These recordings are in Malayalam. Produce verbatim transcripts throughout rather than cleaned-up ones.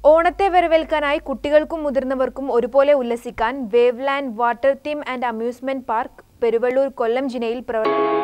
ഓണത്തെ വരവേൽക്കാനായി കുട്ടികൾക്കും മുതിർന്നവർക്കും ഒരുപോലെ ഉല്ലസിക്കാൻ Waveland water theme and amusement park Peruvallur Kollam ജില്ലയിൽ പ്രവർത്തിക്കുന്നു.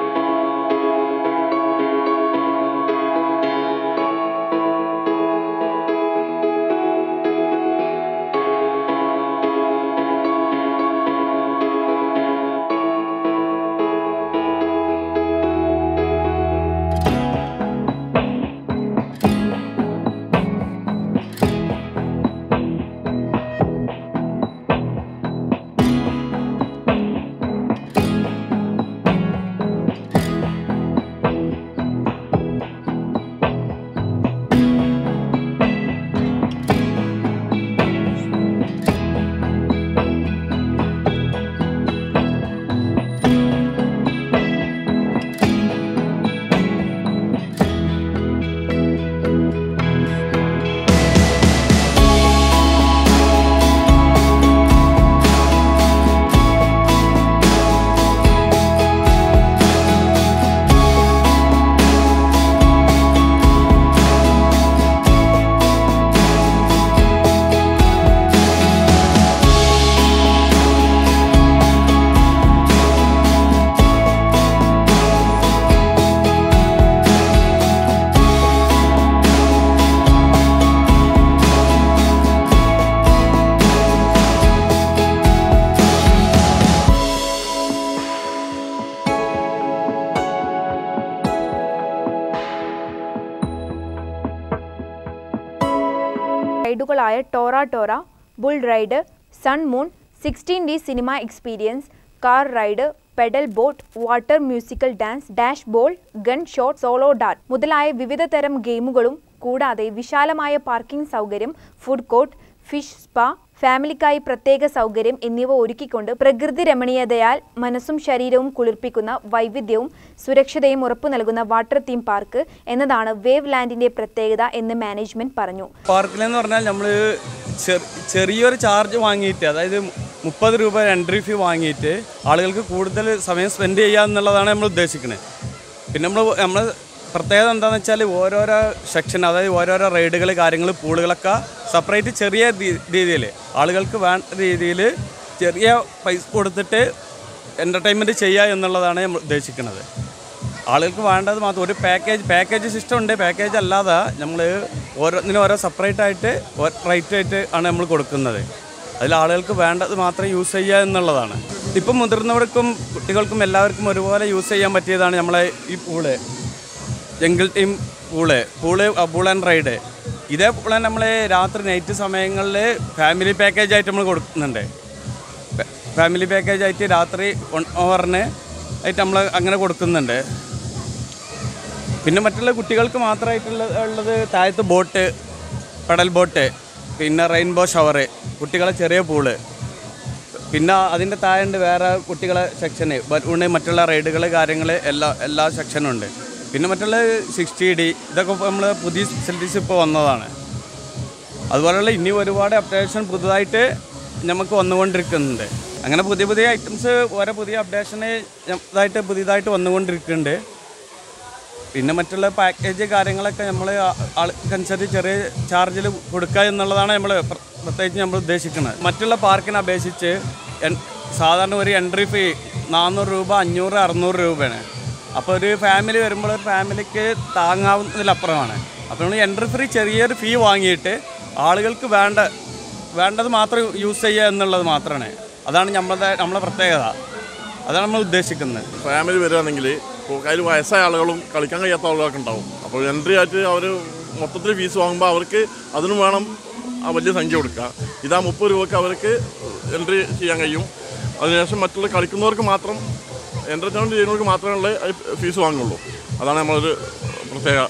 റൈഡുകളായ Tora Tora, bull ride, sun moon, sixteen D cinema experience, car ride, pedal boat, water musical dance, dash ball, gun shot, solo dart മുതലായ വിവിധ തരം ഗെയിമുകളും കൂടാതെ വിശാലമായ പാർക്കിംഗ് സൗകര്യം, ഫുഡ് കോർട്ട്, ഫിഷ് സ്പാ, ഫാമിലിക്കായി പ്രത്യേക സൗകര്യം എന്നിവ ഒരുക്കിക്കൊണ്ട് പ്രകൃതി രമണീയതയാൽ മനസ്സും ശരീരവും കുളിർപ്പിക്കുന്ന വൈവിധ്യവും സുരക്ഷതയും ഉറപ്പു നൽകുന്ന വാട്ടർ തീം പാർക്ക് എന്നതാണ് വേവ് ലാൻഡിന്റെ പ്രത്യേകത എന്ന് മാനേജ്മെന്റ് പറഞ്ഞു. പാർക്കിലെന്ന് പറഞ്ഞാൽ നമ്മൾ ചെറിയൊരു ചാർജ് വാങ്ങിയിട്ട്, അതായത് മുപ്പത് രൂപ എൻട്രി ഫീ വാങ്ങിയിട്ട് ആളുകൾക്ക് കൂടുതൽ സമയം സ്പെൻഡ് ചെയ്യുക എന്നുള്ളതാണ് നമ്മൾ ഉദ്ദേശിക്കുന്നത്. പിന്നെ നമ്മൾ നമ്മൾ പ്രത്യേകത എന്താണെന്ന് വെച്ചാൽ ഓരോരോ സെക്ഷൻ, അതായത് ഓരോരോ റൈഡുകൾ, കാര്യങ്ങൾ, പൂളുകളൊക്കെ സെപ്പറേറ്റ് ചെറിയ രീതിയിൽ ആളുകൾക്ക് വേണ്ട രീതിയിൽ ചെറിയ പൈസ കൊടുത്തിട്ട് എൻ്റർടൈൻമെൻറ്റ് ചെയ്യുക എന്നുള്ളതാണ് നമ്മൾ ഉദ്ദേശിക്കുന്നത്. ആളുകൾക്ക് വേണ്ടത് മാത്രം ഒരു പാക്കേജ് പാക്കേജ് സിസ്റ്റം ഉണ്ട്. പാക്കേജ് അല്ലാതെ നമ്മൾ ഓരോന്നിനും ഓരോ സെപ്പറേറ്റ് ആയിട്ട് റേറ്റ് ആയിട്ട് ആണ് നമ്മൾ കൊടുക്കുന്നത്. അതിൽ ആളുകൾക്ക് വേണ്ടത് മാത്രം യൂസ് ചെയ്യുക എന്നുള്ളതാണ്. ഇപ്പം മുതിർന്നവർക്കും കുട്ടികൾക്കും എല്ലാവർക്കും ഒരുപോലെ യൂസ് ചെയ്യാൻ പറ്റിയതാണ് നമ്മളെ ഈ pool, jungle theme pool pool pool and ride. ഇതേ പൂള് നമ്മൾ രാത്രി നൈറ്റ് സമയങ്ങളിൽ ഫാമിലി പാക്കേജായിട്ട് നമ്മൾ കൊടുക്കുന്നുണ്ട്. ഫാമിലി പാക്കേജായിട്ട് രാത്രി വൺ അവറിന് ആയിട്ട് നമ്മൾ അങ്ങനെ കൊടുക്കുന്നുണ്ട്. പിന്നെ മറ്റുള്ള കുട്ടികൾക്ക് മാത്രമായിട്ടുള്ള ഉള്ളത് താഴത്ത് ബോട്ട്, പെഡൽ ബോട്ട്, പിന്നെ റെയിൻബോ ഷവറ്, കുട്ടികളെ ചെറിയ പൂള്, പിന്നെ അതിൻ്റെ താഴെ വേറെ കുട്ടികളെ സെക്ഷന്, ബലൂണ്, മറ്റുള്ള റൈഡുകൾ, കാര്യങ്ങൾ എല്ലാ എല്ലാ സെക്ഷനും ഉണ്ട്. പിന്നെ മറ്റുള്ള സിക്സ്റ്റി ഡി ഇതൊക്കെ നമ്മൾ പുതിയ ഫെസിലിറ്റീസ് ഇപ്പോൾ വന്നതാണ്. അതുപോലെയുള്ള ഇനി ഒരുപാട് അപ്ഡേഷൻ പുതുതായിട്ട് നമുക്ക് വന്നുകൊണ്ടിരിക്കുന്നുണ്ട്. അങ്ങനെ പുതിയ പുതിയ ഐറ്റംസ്, ഓരോ പുതിയ അപ്ഡേഷന് ഇതായിട്ട് പുതിയതായിട്ട് വന്നുകൊണ്ടിരിക്കുന്നുണ്ട്. പിന്നെ മറ്റുള്ള പാക്കേജ് കാര്യങ്ങളൊക്കെ നമ്മൾ ആൾക്കനുസരിച്ച് ചെറിയ ചാർജിൽ കൊടുക്കുക എന്നുള്ളതാണ് നമ്മൾ പ്രത്യേകിച്ച് നമ്മൾ ഉദ്ദേശിക്കുന്നത്. മറ്റുള്ള പാർക്കിനെ അപേക്ഷിച്ച് സാധാരണ ഒരു എൻട്രി ഫീ നാനൂറ് രൂപ, അഞ്ഞൂറ്, അറുന്നൂറ് രൂപയാണ്. അപ്പോൾ ഒരു ഫാമിലി വരുമ്പോൾ ഒരു ഫാമിലിക്ക് താങ്ങാവുന്നതിലപ്പുറമാണ്. അപ്പോൾ നമ്മൾ എൻട്രി ഫ്രീ ചെറിയൊരു ഫീ വാങ്ങിയിട്ട് ആളുകൾക്ക് വേണ്ട വേണ്ടത് മാത്രം യൂസ് ചെയ്യുക എന്നുള്ളത് മാത്രമാണ്. അതാണ് നമ്മളെ നമ്മളെ പ്രത്യേകത. അതാണ് നമ്മൾ ഉദ്ദേശിക്കുന്നത്. ഫാമിലി വരികയാണെങ്കിൽ അതിൽ വയസ്സായ ആളുകളും കളിക്കാൻ കഴിയാത്ത ആളുകളൊക്കെ ഉണ്ടാവും. അപ്പോൾ എൻട്രി ആയിട്ട് അവർ മൊത്തത്തിൽ ഫീസ് വാങ്ങുമ്പോൾ അവർക്ക് അതിനും വേണം ആ വലിയ സംഖ്യ കൊടുക്കുക. ഇതാ മുപ്പത് രൂപയ്ക്ക് അവർക്ക് എൻട്രി ചെയ്യാൻ കഴിയും. അതിനുശേഷം മറ്റുള്ള കളിക്കുന്നവർക്ക് മാത്രം, എൻ്റർടൈൻമെൻറ്റ് ചെയ്യുന്നവർക്ക് മാത്രമേ ഫീസ് വാങ്ങുള്ളൂ. അതാണ് നമ്മളൊരു പ്രത്യേക.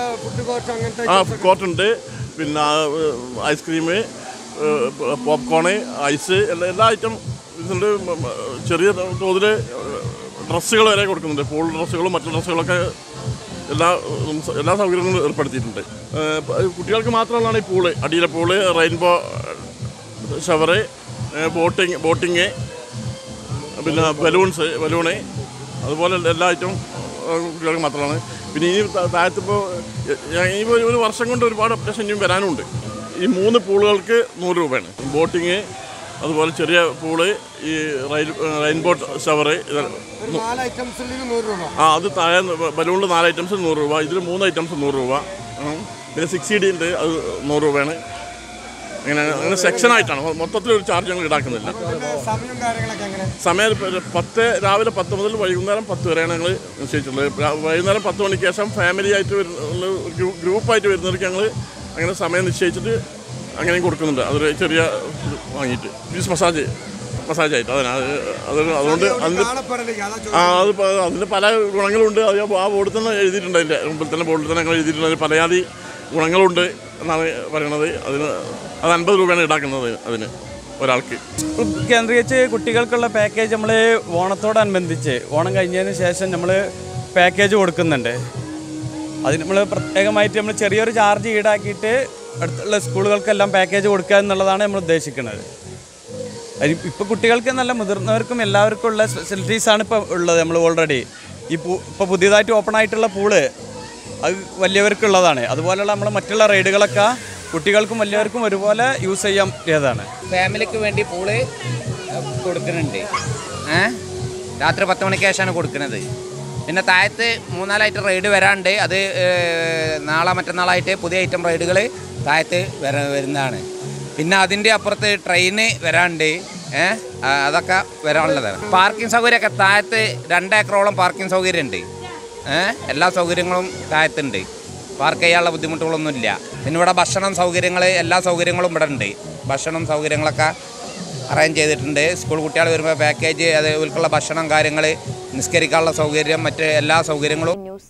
ആ ഫുഡ് കോർട്ടുണ്ട്, പിന്നെ ഐസ്ക്രീം, പോപ്കോണ്, ഐസ്, എല്ലാ എല്ലാ ഐറ്റം ഇതുണ്ട്. ചെറിയ തോതിൽ ഡ്രസ്സുകൾ വരെ കൊടുക്കുന്നുണ്ട്. പൂൾ ഡ്രസ്സുകളും മറ്റു ഡ്രസ്സുകളൊക്കെ എല്ലാ എല്ലാ സൗകര്യങ്ങളും ഏർപ്പെടുത്തിയിട്ടുണ്ട്. കുട്ടികൾക്ക് മാത്രമുള്ളതാണ് ഈ പൂള്, അടിയിലെ pool, rainbow shower, boating boating പിന്നെ ബലൂൺസ് ബലൂണ് അതുപോലെ എല്ലാ ഐറ്റവും കുട്ടികൾക്ക് മാത്രമാണ്. പിന്നെ ഇനി താഴത്തിപ്പോൾ ഇനിയിപ്പോൾ ഒരു വർഷം കൊണ്ട് ഒരുപാട് അപ്ഡേഷൻ ഇനിയും വരാനുണ്ട്. ഈ മൂന്ന് പൂളുകൾക്ക് നൂറ് രൂപയാണ്. ബോട്ടിങ്, അതുപോലെ ചെറിയ പൂള്, ഈ റെയിൻ റെയിൻ ബോട്ട് ഷവറ്, ആ അത് താഴെ ബലൂണിൽ നാല് ഐറ്റംസ് നൂറ് രൂപ, ഇതിൽ മൂന്ന് ഐറ്റംസ് നൂറ് രൂപ. പിന്നെ സിക്സ് ഡി ഉണ്ട്, അത് നൂറ് രൂപയാണ്. അങ്ങനെ അങ്ങനെ സെക്ഷനായിട്ടാണ്, മൊത്തത്തിൽ ഒരു ചാർജ് ഞങ്ങൾ ഈടാക്കുന്നില്ല. സമയം പത്ത് രാവിലെ പത്ത് മുതൽ വൈകുന്നേരം പത്ത് വരെയാണ് ഞങ്ങൾ നിശ്ചയിച്ചിട്ടുള്ളത്. വൈകുന്നേരം പത്ത് മണിക്ക് ശേഷം ഫാമിലി ആയിട്ട് വരുന്ന ഗ്രൂപ്പായിട്ട് വരുന്നവർക്ക് ഞങ്ങൾ അങ്ങനെ സമയം നിശ്ചയിച്ചിട്ട് അങ്ങനെയും കൊടുക്കുന്നുണ്ട്. അതൊരു ചെറിയ വാങ്ങിയിട്ട് ഫീസ് മസാജ് മസാജ് ആയിട്ട് അതിന് അത് അതുകൊണ്ട് അതിന് ആ അത് അതിന് പല ഗുണങ്ങളുണ്ട്. അത് ആ ബോർഡിൽ തന്നെ എഴുതിയിട്ടുണ്ട്, അതിൻ്റെ മുമ്പിൽ തന്നെ ബോർഡിൽ തന്നെ ഞങ്ങൾ എഴുതിയിട്ടുണ്ട്. അതിന് പലജാതി ഗുണങ്ങളുണ്ട് എന്നാണ് പറയണത്. അതിന് അത് അൻപത് രൂപയാണ് ഈടാക്കുന്നത് അതിന് ഒരാൾക്ക്. കേന്ദ്രീകരിച്ച് കുട്ടികൾക്കുള്ള പാക്കേജ് നമ്മൾ ഓണത്തോടനുബന്ധിച്ച് ഓണം കഴിഞ്ഞതിന് ശേഷം നമ്മൾ പാക്കേജ് കൊടുക്കുന്നുണ്ട്. അതിന് നമ്മൾ പ്രത്യേകമായിട്ട് നമ്മൾ ചെറിയൊരു ചാർജ് ഈടാക്കിയിട്ട് അടുത്തുള്ള സ്കൂളുകൾക്കെല്ലാം പാക്കേജ് കൊടുക്കുക എന്നുള്ളതാണ് നമ്മൾ ഉദ്ദേശിക്കുന്നത്. അതിന് ഇപ്പോൾ കുട്ടികൾക്ക് നല്ല മുതിർന്നവർക്കും എല്ലാവർക്കും ഉള്ള ഫെസിലിറ്റീസാണ് ഇപ്പോൾ ഉള്ളത്. നമ്മൾ ഓൾറെഡി ഈ പൂ ഇപ്പോൾ പുതിയതായിട്ട് ഓപ്പൺ ആയിട്ടുള്ള പൂള് അത് വലിയവർക്കുള്ളതാണ്. അതുപോലെയുള്ള നമ്മൾ മറ്റുള്ള റൈഡുകളൊക്കെ കുട്ടികൾക്കും വലിയവർക്കും ഒരുപോലെ യൂസ് ചെയ്യാൻ പറ്റിയതാണ്. ഫാമിലിക്ക് വേണ്ടി പൂള് കൊടുക്കുന്നുണ്ട്. ഏഹ് രാത്രി പത്ത് മണിക്ക് ശേഷമാണ് കൊടുക്കുന്നത്. പിന്നെ താഴത്ത് മൂന്നാലായിട്ട് റൈഡ് വരാണ്ട്, അത് നാളെ മറ്റന്നാളായിട്ട് പുതിയ ഐറ്റം റൈഡുകൾ താഴത്ത് വര വരുന്നതാണ്. പിന്നെ അതിൻ്റെ അപ്പുറത്ത് ട്രെയിന് വരാണ്ട്, ഏഹ് അതൊക്കെ വരാനുള്ളതാണ്. പാർക്കിംഗ് സൗകര്യമൊക്കെ താഴത്ത് രണ്ടേക്കറോളം പാർക്കിംഗ് സൗകര്യമുണ്ട്. ഏഹ് എല്ലാ സൗകര്യങ്ങളും താഴത്തുണ്ട്, പാർക്ക് ചെയ്യാനുള്ള ബുദ്ധിമുട്ടുകളൊന്നുമില്ല. പിന്നെ ഇവിടെ ഭക്ഷണം സൗകര്യങ്ങൾ, എല്ലാ സൗകര്യങ്ങളും ഇവിടെ ഉണ്ട്. ഭക്ഷണം സൗകര്യങ്ങളൊക്കെ അറേഞ്ച് ചെയ്തിട്ടുണ്ട്. സ്കൂൾ കുട്ടികൾ വരുമ്പോൾ പാക്കേജ്, അതേപോലുള്ള ഭക്ഷണം കാര്യങ്ങൾ, നിസ്കരിക്കാനുള്ള സൗകര്യം, മറ്റ് എല്ലാ സൗകര്യങ്ങളും